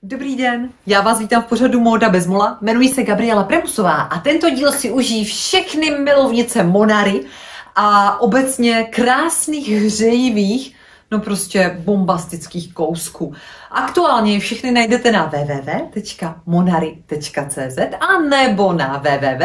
Dobrý den, já vás vítám v pořadu Móda bez mola, jmenuji se Gabriela Premusová a tento díl si užijí všechny milovnice Monary a obecně krásných, hřejivých, no prostě bombastických kousků. Aktuálně všechny najdete na www.monary.cz a nebo na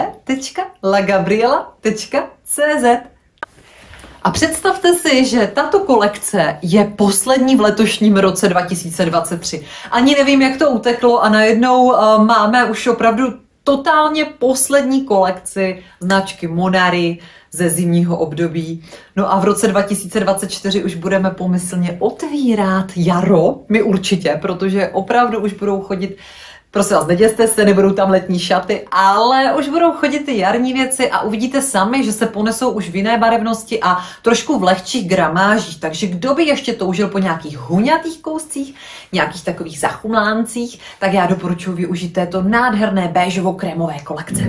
www.lagabriela.cz. A představte si, že tato kolekce je poslední v letošním roce 2023. Ani nevím, jak to uteklo a najednou máme už opravdu totálně poslední kolekci značky Monary ze zimního období. No a v roce 2024 už budeme pomyslně otvírat jaro, my určitě, protože opravdu už budou chodit. Prosím vás, neděste se, nebudou tam letní šaty, ale už budou chodit ty jarní věci a uvidíte sami, že se ponesou už v jiné barevnosti a trošku v lehčích gramážích. Takže kdo by ještě toužil po nějakých huňatých kouscích, nějakých takových zachumláncích, tak já doporučuji využít této nádherné béžovo-krémové kolekce.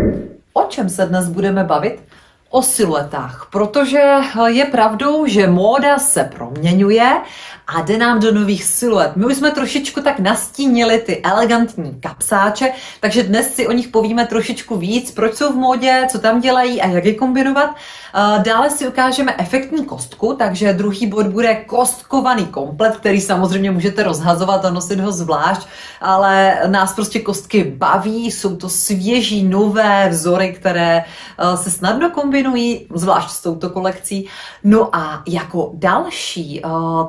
O čem se dnes budeme bavit? O siluetách, protože je pravdou, že móda se proměňuje a jde nám do nových siluet. My už jsme trošičku tak nastínili ty elegantní kapsáče, takže dnes si o nich povíme trošičku víc, proč jsou v módě, co tam dělají a jak je kombinovat. Dále si ukážeme efektní kostku, takže druhý bod bude kostkovaný komplet, který samozřejmě můžete rozhazovat a nosit ho zvlášť, ale nás prostě kostky baví, jsou to svěží, nové vzory, které se snadno kombinují, zvlášť s touto kolekcí. No a jako další,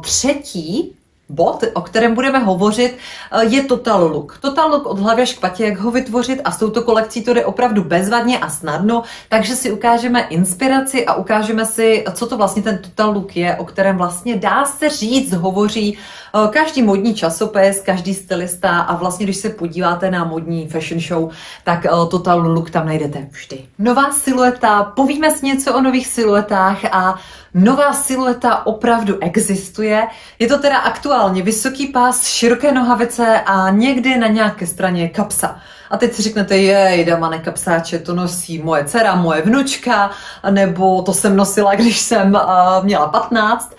třetí bod, o kterém budeme hovořit, je Total Look. Total Look od hlavy až k patě, jak ho vytvořit, a s touto kolekcí to jde opravdu bezvadně a snadno, takže si ukážeme inspiraci a ukážeme si, co to vlastně ten Total Look je, o kterém vlastně dá se říct, hovoří každý modní časopis, každý stylista a vlastně, když se podíváte na modní fashion show, tak Total Look tam najdete vždy. Nová silueta, povíme si něco o nových siluetách a nová silueta opravdu existuje. Je to teda aktuálně vysoký pás, široké nohavice a někdy na nějaké straně kapsa. A teď si řeknete, jej, damane kapsáče, to nosí moje dcera, moje vnučka, nebo to jsem nosila, když jsem měla 15.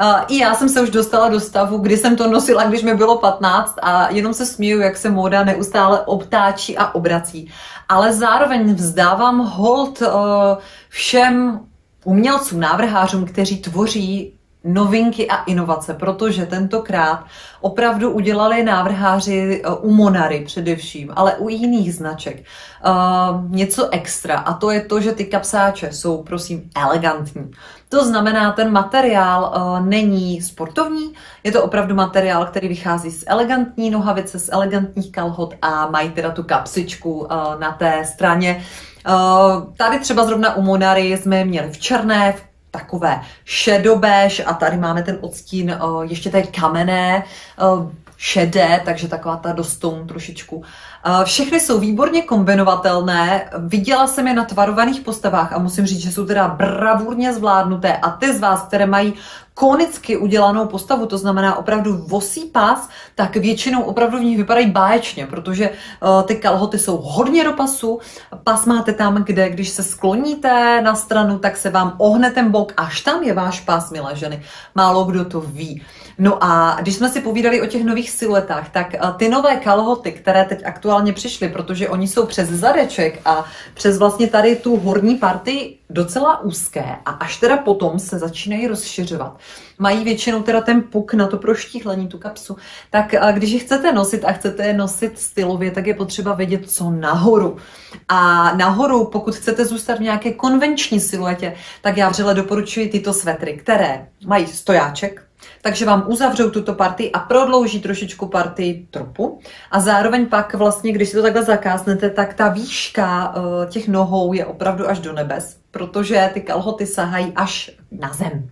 I já jsem se už dostala do stavu, kdy jsem to nosila, když mi bylo 15 a jenom se směju, jak se móda neustále obtáčí a obrací. Ale zároveň vzdávám hold všem umělcům, návrhářům, kteří tvoří novinky a inovace, protože tentokrát opravdu udělali návrháři u Monary především, ale u jiných značek něco extra, a to je to, že ty kapsáče jsou, prosím, elegantní. To znamená, ten materiál není sportovní, je to opravdu materiál, který vychází z elegantní nohavice, z elegantních kalhot a mají teda tu kapsičku na té straně. Tady třeba zrovna u Monary jsme měli v černé, v takové šedobéž a tady máme ten odstín ještě tady kamenné, šedé, takže taková ta dostou trošičku. Všechny jsou výborně kombinovatelné, viděla jsem je na tvarovaných postavách a musím říct, že jsou teda bravurně zvládnuté a ty z vás, které mají konicky udělanou postavu, to znamená opravdu vosí pás, tak většinou opravdu v nich vypadají báječně, protože ty kalhoty jsou hodně do pasu, pas máte tam, kde když se skloníte na stranu, tak se vám ohne ten bok, až tam je váš pás, milé ženy. Málo kdo to ví. No a když jsme si povídali o těch nových siluetách, tak ty nové kalhoty, které teď aktuálně přišly, protože oni jsou přes zadeček a přes vlastně tady tu horní partii docela úzké a až teda potom se začínají rozšiřovat. Mají většinou teda ten puk na to proštíhlení, tu kapsu. Tak když je chcete nosit a chcete je nosit stylově, tak je potřeba vědět, co nahoru. A nahoru, pokud chcete zůstat v nějaké konvenční siluetě, tak já vřele doporučuji tyto svetry, které mají stojáček, takže vám uzavřou tuto partii a prodlouží trošičku partii trupu. A zároveň pak vlastně, když si to takhle zakásnete, tak ta výška těch nohou je opravdu až do nebes, protože ty kalhoty sahají až na zem.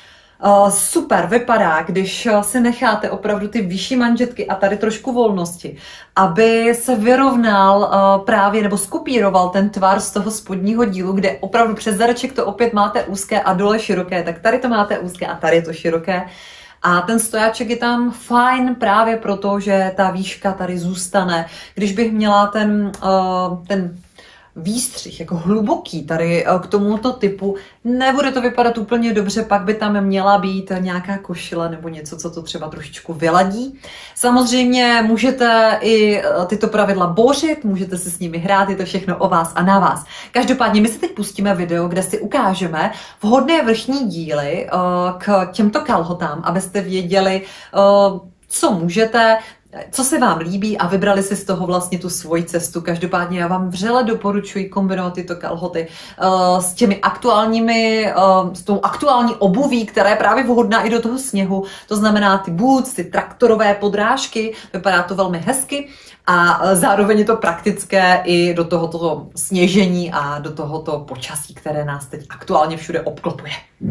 Super vypadá, když si necháte opravdu ty vyšší manžetky a tady trošku volnosti, aby se vyrovnal právě nebo skopíroval ten tvar z toho spodního dílu, kde opravdu přes zadeček to opět máte úzké a dole široké, tak tady to máte úzké a tady je to široké. A ten stojáček je tam fajn právě proto, že ta výška tady zůstane. Když bych měla ten výstřih, jako hluboký tady k tomuto typu. Nebude to vypadat úplně dobře, pak by tam měla být nějaká košile nebo něco, co to třeba trošičku vyladí. Samozřejmě můžete i tyto pravidla bořit, můžete si s nimi hrát, je to všechno o vás a na vás. Každopádně my si teď pustíme video, kde si ukážeme vhodné vrchní díly k těmto kalhotám, abyste věděli, co můžete, co se vám líbí a vybrali si z toho vlastně tu svoji cestu. Každopádně já vám vřele doporučuji kombinovat tyto kalhoty s těmi aktuálními, s tou aktuální obuví, která je právě vhodná i do toho sněhu. To znamená ty boots, ty traktorové podrážky, vypadá to velmi hezky a zároveň je to praktické i do tohoto sněžení a do tohoto počasí, které nás teď aktuálně všude obklopuje.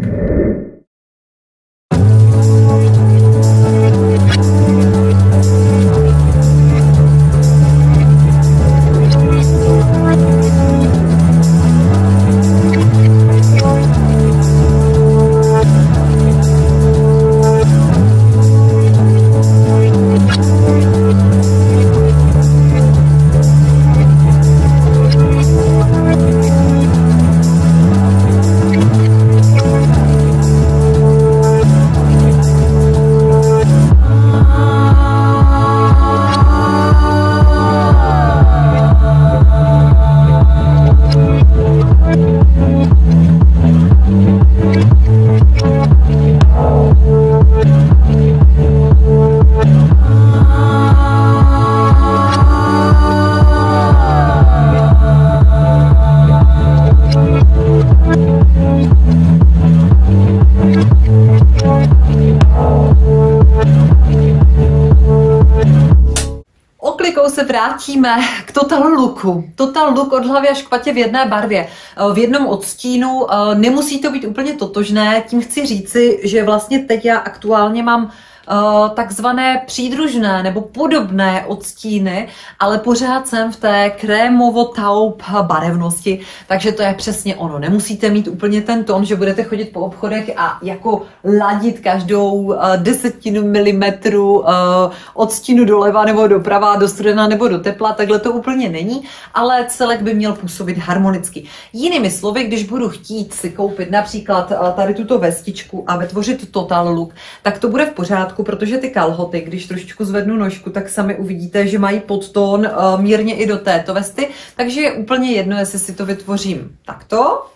Se vrátíme k Total Looku. Total Look od hlavy až k patě v jedné barvě, v jednom odstínu. Nemusí to být úplně totožné, tím chci říci, že vlastně teď já aktuálně mám takzvané přídružné nebo podobné odstíny, ale pořád jsem v té krémovo-taupe barevnosti, takže to je přesně ono. Nemusíte mít úplně ten tón, že budete chodit po obchodech a jako ladit každou desetinu milimetru odstínu doleva nebo doprava, do studena nebo do tepla, takhle to úplně není, ale celek by měl působit harmonicky. Jinými slovy, když budu chtít si koupit například tady tuto vestičku a vytvořit Total Look, tak to bude v pořádku, protože ty kalhoty, když trošičku zvednu nožku, tak sami uvidíte, že mají podtón mírně i do této vesty, takže je úplně jedno, jestli si to vytvořím takto,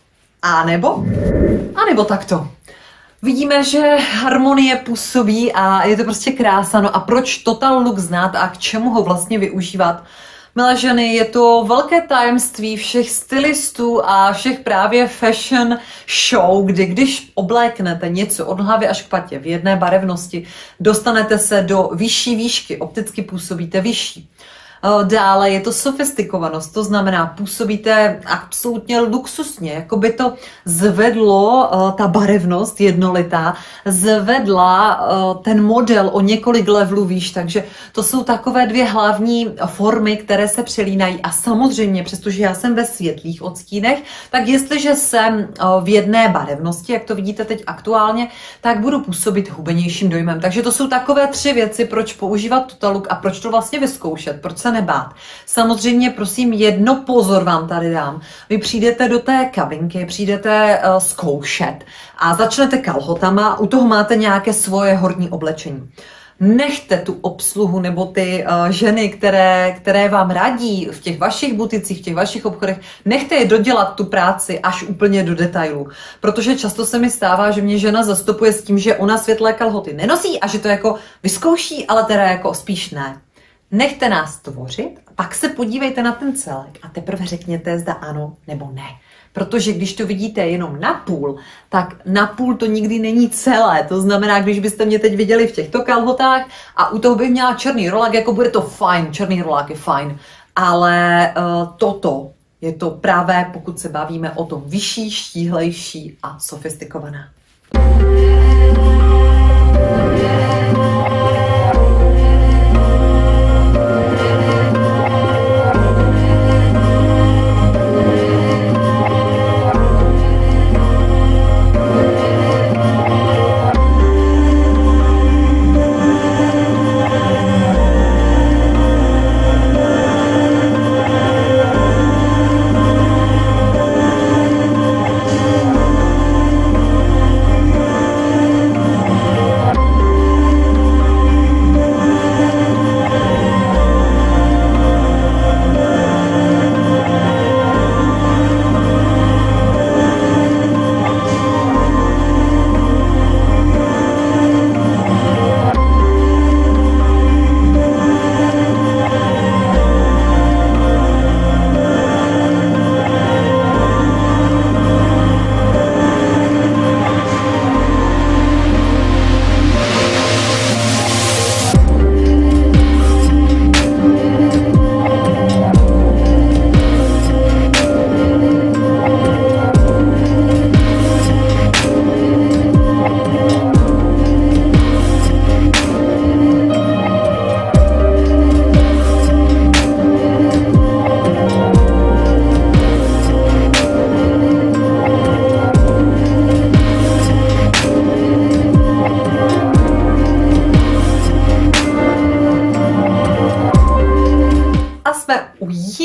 anebo takto. Vidíme, že harmonie působí a je to prostě krása. No a proč Total Look znát a k čemu ho vlastně využívat? Milé ženy, je to velké tajemství všech stylistů a všech právě fashion show, kdy když obléknete něco od hlavy až k patě v jedné barevnosti, dostanete se do vyšší výšky, opticky působíte vyšší. Dále je to sofistikovanost, to znamená, působíte absolutně luxusně, jako by to zvedlo, ta barevnost jednolitá, zvedla ten model o několik levelů výš, takže to jsou takové dvě hlavní formy, které se přelínají a samozřejmě, přestože já jsem ve světlých odstínech, tak jestliže jsem v jedné barevnosti, jak to vidíte teď aktuálně, tak budu působit hubenějším dojmem. Takže to jsou takové tři věci, proč používat Total Look a proč to vlastně vyzkoušet, proč se nebát. Samozřejmě, prosím, jedno pozor vám tady dám. Vy přijdete do té kabinky, přijdete zkoušet a začnete kalhotama, u toho máte nějaké svoje horní oblečení. Nechte tu obsluhu nebo ty ženy, které vám radí v těch vašich buticích, v těch vašich obchodech, nechte je dodělat tu práci až úplně do detailu. Protože často se mi stává, že mě žena zastupuje s tím, že ona světlé kalhoty nenosí a že to jako vyzkouší, ale teda jako spíš ne. Nechte nás tvořit, pak se podívejte na ten celek a teprve řekněte, zda ano nebo ne. Protože když to vidíte jenom na půl, tak na půl to nikdy není celé. To znamená, když byste mě teď viděli v těchto kalhotách a u toho bych měla černý rolák, jako bude to fajn, černý rolák je fajn. Ale toto je to právě, pokud se bavíme o tom vyšší, štíhlejší a sofistikovaná.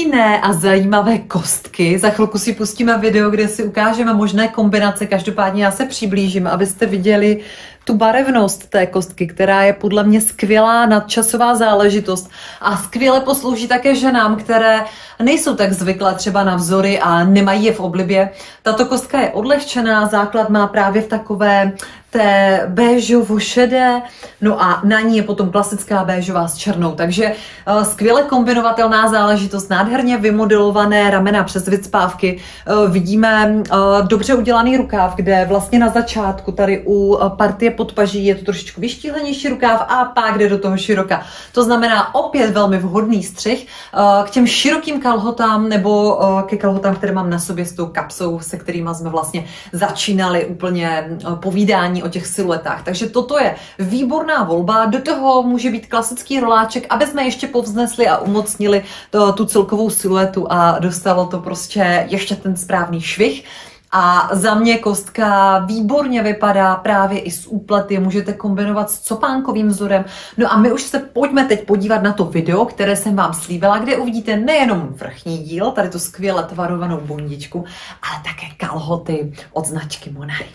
jiné a zajímavé kostky. Za chvilku si pustíme video, kde si ukážeme možné kombinace. Každopádně já se přiblížím, abyste viděli tu barevnost té kostky, která je podle mě skvělá nadčasová záležitost a skvěle poslouží také ženám, které nejsou tak zvyklé třeba na vzory a nemají je v oblibě. Tato kostka je odlehčená, základ má právě v takové té béžovo šedé, no a na ní je potom klasická béžová s černou, takže skvěle kombinovatelná záležitost, nádherně vymodelované ramena přes vycpávky. Vidíme dobře udělaný rukáv, kde vlastně na začátku tady u partie podpaží je to trošičku vyštíhlenější rukáv a pak jde do toho široka. To znamená opět velmi vhodný střih k těm širokým kalhotám nebo ke kalhotám, které mám na sobě s tou kapsou, se kterými jsme vlastně začínali úplně povídání o těch siluetách. Takže toto je výborná volba. Do toho může být klasický roláček, aby jsme ještě povznesli a umocnili tu celkovou siluetu a dostalo to prostě ještě ten správný švih. A za mě kostka výborně vypadá právě i s úplety, můžete kombinovat s copánkovým vzorem. No a my už se pojďme teď podívat na to video, které jsem vám slíbila, kde uvidíte nejenom vrchní díl, tady tu skvěle tvarovanou bundičku, ale také kalhoty od značky Monari.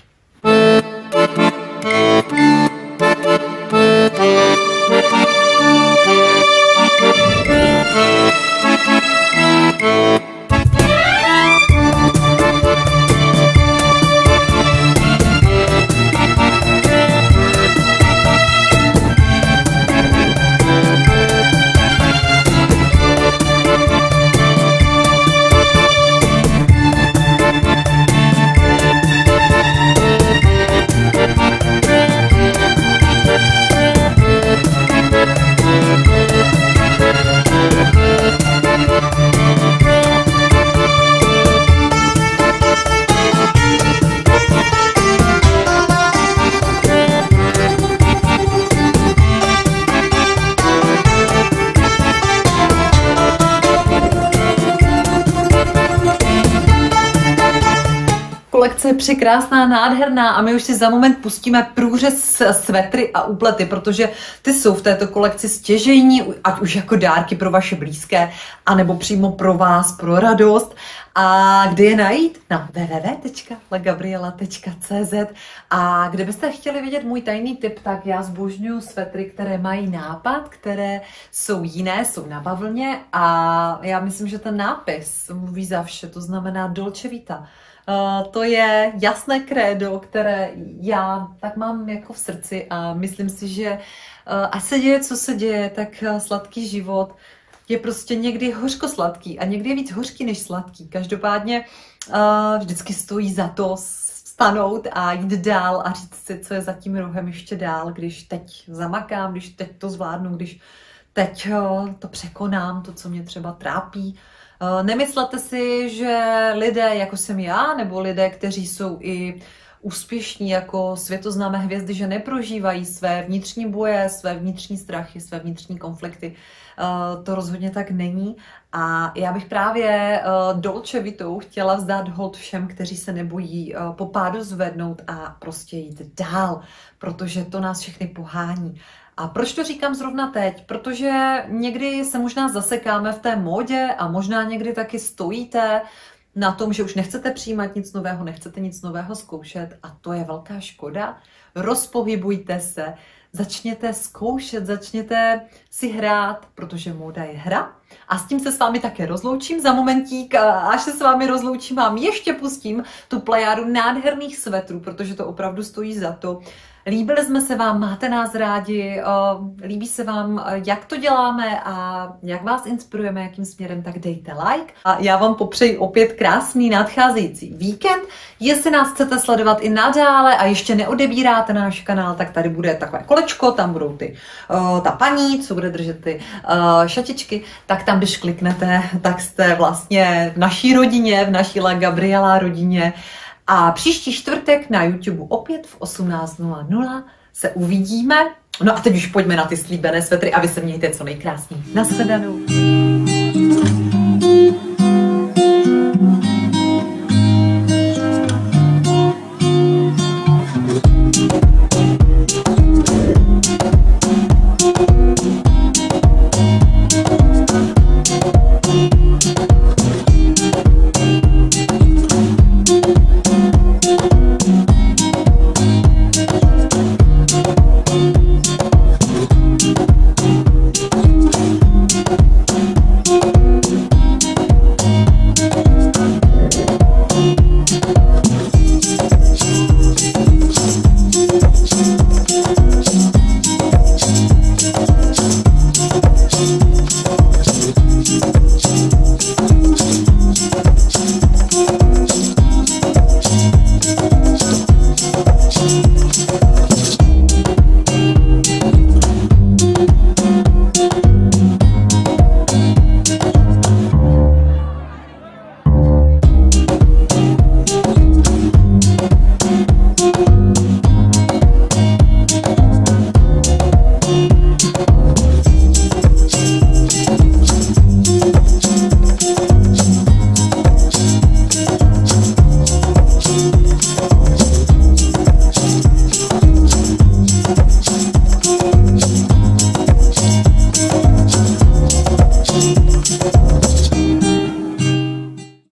Kolekce je překrásná, nádherná a my už si za moment pustíme průřez svetry a úplety, protože ty jsou v této kolekci stěžejní, ať už jako dárky pro vaše blízké, anebo přímo pro vás, pro radost. A kde je najít? Na www.legabriela.cz. A kdybyste chtěli vidět můj tajný tip, tak já zbožňuji svetry, které mají nápad, které jsou jiné, jsou na bavlně a já myslím, že ten nápis mluví za vše, to znamená Dolce Vita. To je jasné krédo, které já tak mám jako v srdci a myslím si, že ať se děje, co se děje, tak sladký život je prostě někdy hořko-sladký a někdy je víc hořký než sladký. Každopádně vždycky stojí za to stanout a jít dál a říct si, co je za tím rohem ještě dál, když teď zamakám, když teď to zvládnu, když teď to překonám, to, co mě třeba trápí. Nemyslete si, že lidé, jako jsem já, nebo lidé, kteří jsou i úspěšní jako světoznámé hvězdy, že neprožívají své vnitřní boje, své vnitřní strachy, své vnitřní konflikty. To rozhodně tak není. A já bych právě Dolce Vitou chtěla vzdát hold všem, kteří se nebojí po pádu zvednout a prostě jít dál, protože to nás všechny pohání. A proč to říkám zrovna teď? Protože někdy se možná zasekáme v té módě a možná někdy taky stojíte na tom, že už nechcete přijímat nic nového, nechcete nic nového zkoušet a to je velká škoda. Rozpohybujte se, začněte zkoušet, začněte si hrát, protože móda je hra. A s tím se s vámi také rozloučím za momentík. Až se s vámi rozloučím, vám ještě pustím tu plejádu nádherných svetrů, protože to opravdu stojí za to. Líbili jsme se vám, máte nás rádi, líbí se vám, jak to děláme a jak vás inspirujeme, jakým směrem, tak dejte like. A já vám popřeji opět krásný nadcházející víkend. Jestli nás chcete sledovat i nadále a ještě neodebíráte náš kanál, tak tady bude takové kolečko, tam budou ta paní, co bude držet ty šatičky, tak tam, když kliknete, tak jste vlastně v naší rodině, v naší La Gabriela rodině. A příští čtvrtek na YouTube opět v 18:00 se uvidíme. No a teď už pojďme na ty slíbené svetry a vy se mějte co nejkrásněji. Nashledanou.